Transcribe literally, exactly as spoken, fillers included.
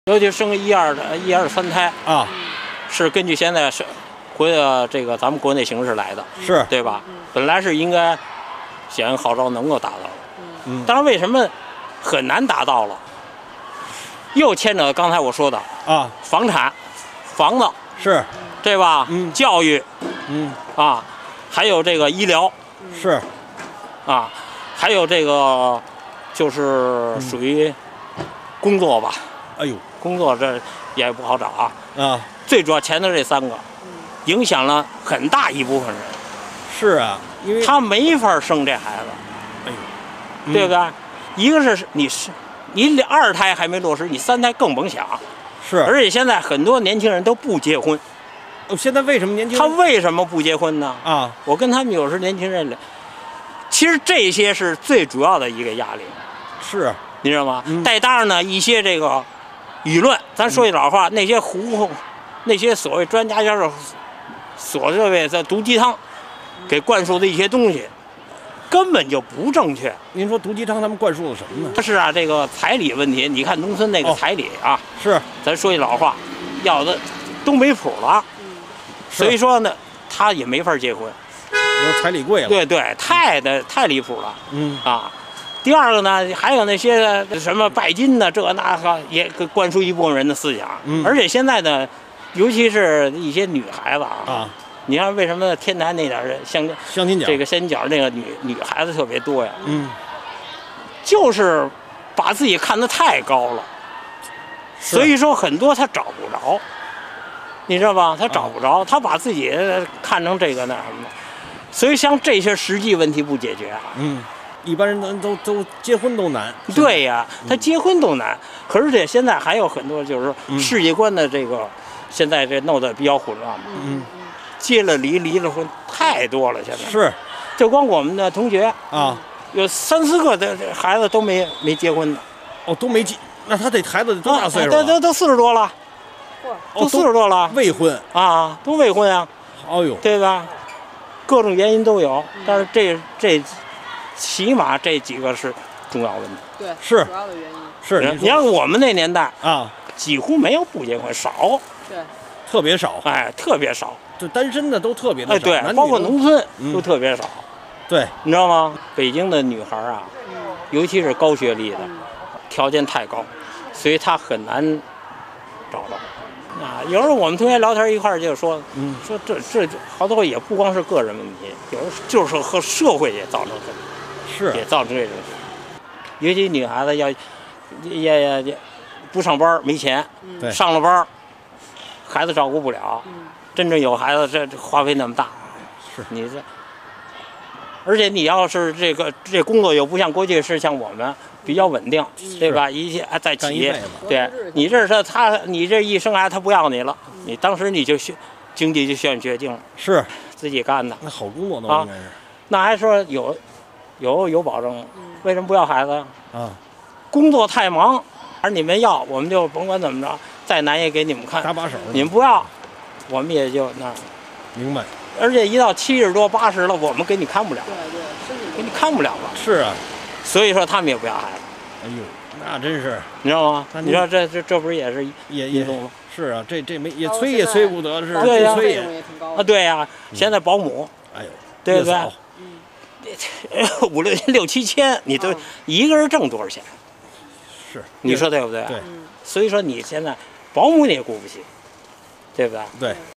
尤其生一二的一二三胎啊， 是根据现在是国呃这个咱们国内形势来的， 是对吧？本来是应该响应号召能够达到的， 嗯， 但是为什么很难达到了？又牵扯刚才我说的啊， 房产、房子是， 对吧？ 嗯， 教育， 嗯啊，还有这个医疗， 是， 啊，还有这个就是属于工作吧。 哎呦， 工作这也不好找啊。 啊， 最主要前头这三个，影响了很大一部分人。 是啊，因为他没法生这孩子， 哎呦，嗯对不对？一个是你是你两二胎还没落实，你三胎更甭想。 是， 而且现在很多年轻人都不结婚。 哦，现在为什么年轻他人为什么不结婚呢？ 啊？ 我跟他们有时年轻人聊，其实这些是最主要的一个压力， 是， 你知道吗？ 嗯再搭上呢一些这个舆论，咱说句老话，那些胡，那些所谓专家就是所谓的毒鸡汤，给灌输的一些东西，根本就不正确。 您说毒鸡汤他们灌输了什么呢？ 这是啊，这个彩礼问题，你看农村那个哦彩礼啊， 是， 咱说句老话，要的都没谱了， 是所以说呢，他也没法结婚。 有彩礼贵了， 对对，太的太离谱了嗯， 啊！第二个呢，还有那些什么拜金的，这那个也灌输一部分人的思想。 嗯而且现在呢，尤其是一些女孩子啊， 啊， 你看为什么天坛那点儿相相亲角这个仙角那个女女孩子特别多呀？ 嗯， 就是把自己看得太高了， 是所以说很多她找不着，你知道吧？她找不啊着，她把自己看成这个那什么的，所以像这些实际问题不解决啊。 嗯，一般人都都都结婚都难， 对呀，他结婚都难，可是这现在还有很多就是嗯世界观的这个，现在这弄得比较混乱嘛。 嗯， 结了离，离了婚太多了，现在是就光我们的同学啊， 有三四个的孩子都没没结婚的， 哦，都没结，那他这孩子多大岁数了？ 都都都四十多了， 哦都四十多了未婚， 啊，都未婚啊， 哎呦， 对吧？各种原因都有，但是这这起码这几个是重要问题。 对， 是主要的原因。 是你要我们那年代啊， 几乎没有不结婚，少， 对， 特别少， 哎，特别少。 就单身的都特别的哎， 少， 对男，女包括都农村嗯都特别少， 对， 你知道吗？北京的女孩啊，尤其是高学历的，条件太高，所以她很难找到。啊，有时候我们同学聊天一块儿就说， 嗯， 说这这好多也不光是个人问题，有时候就是和社会也造成很是也造成这种，尤其女孩子要也也也不上班没钱， 对上了班孩子照顾不了，真正有孩子这这花费那么大， 是你这，而且你要是这个这工作又不像过去是像我们比较稳定，对吧？一切在企业干一辈子， 对你这是他你这一生孩子他不要你了，你当时你就选经济就选决定了， 是， 自己干的， 那好工作都啊应该是那还说有有有保证，为什么不要孩子呀？ 啊， 工作太忙，而你们要，我们就甭管怎么着，再难也给你们看。 搭把手， 你们不要，我们也就那儿。 明白？ 而且一到七十多、八十了，我们给你看不了， 对对，身体给你看不了了。 是啊， 所以说他们也不要孩子， 哎呦，那真是你知道吗？ 那你你说这这这不是也是也也因素吗？ 是啊，这这没也包括催也现在催不得，是吧？ 对呀不催也， 费用也挺高啊， 的。 对呀、现在保姆哎呦， 对不对月嫂五六六七千，你都嗯一个人挣多少钱？ 是， 你说对不对？ 对所以说你现在保姆你也雇不起，对不对？ 对。